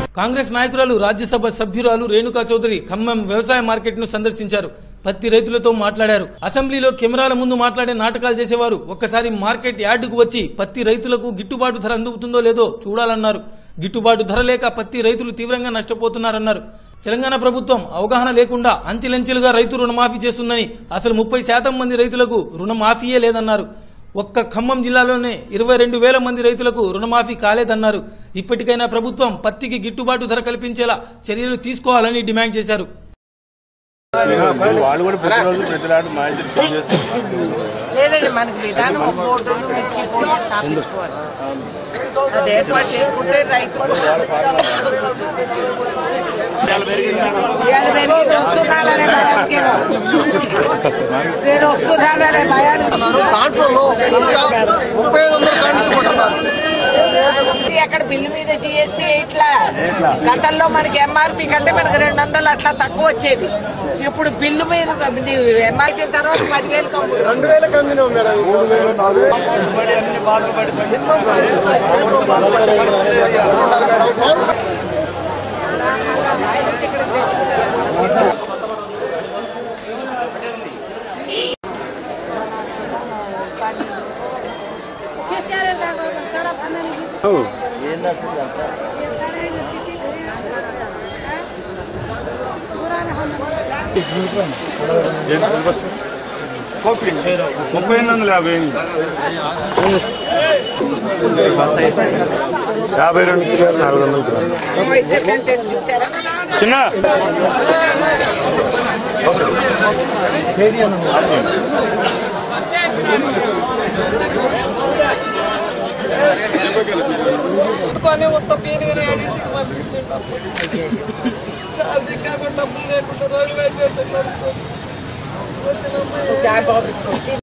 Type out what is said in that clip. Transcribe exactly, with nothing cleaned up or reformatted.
కాంగ్రెస్ నాయకురాలు రాజ్యసభ సభ్యురాలు రేణుకా చౌదరి ఖమ్మం వ్యవసాయ మార్కెట్ ను సందర్శించారు. పత్తి రైతులతో మాట్లాడారు. అసెంబ్లీలో కెమెరాల ముందు మాట్లాడే నాటకాలు చేసేవారు ఒక్కసారి మార్కెట్ యార్డుకు వచ్చి పత్తి రైతులకు గిట్టుబాటు ధర అందుతుందో లేదో చూడాలన్నారు. గిట్టుబాటు ధర లేక పత్తి రైతులు తీవ్రంగా నష్టపోతున్నారన్నారు. తెలంగాణ ప్రభుత్వం అవగాహన లేకుండా అంచెలంచెలుగా రైతు రుణమాఫీ చేస్తుందని, అసలు ముప్పై శాతం మంది రైతులకు రుణమాఫీయే లేదన్నారు. ఒక్క ఖమ్మం జిల్లాలోనే ఇరవై రెండు వేల మంది రైతులకు రుణమాఫీ కాలేదన్నారు. ఇప్పటికైనా ప్రభుత్వం పత్తికి గిట్టుబాటు ధర కల్పించేలా చర్యలు తీసుకోవాలని డిమాండ్ చేశారు. లేదండి, మనకి విధానం ఒక బోర్డులు మిర్చి బోర్డు స్థాపించుకోవాలి. అది ఏర్పాటు చేసుకుంటే రైతు వస్తున్నాడనే భయానికేమో నేను వస్తున్నాడనే భయానికి అక్కడ బిల్లు మీద జిఎస్టీ ఇట్లా గతంలో మనకి ఎంఆర్పీ కంటే మనకి రెండు వందలు అట్లా తక్కువ వచ్చేది. ఇప్పుడు బిల్లు మీద ఎంఆర్పీ తర్వాత పదివేలు రెండు వేల కమ్మిన ముప్పై ఎనిమిది వందల యాభై యాభై రెండు కిలోలు నాలుగు వందలు చిన్న మొత్తం పేరు డబ్బులు లేకుండా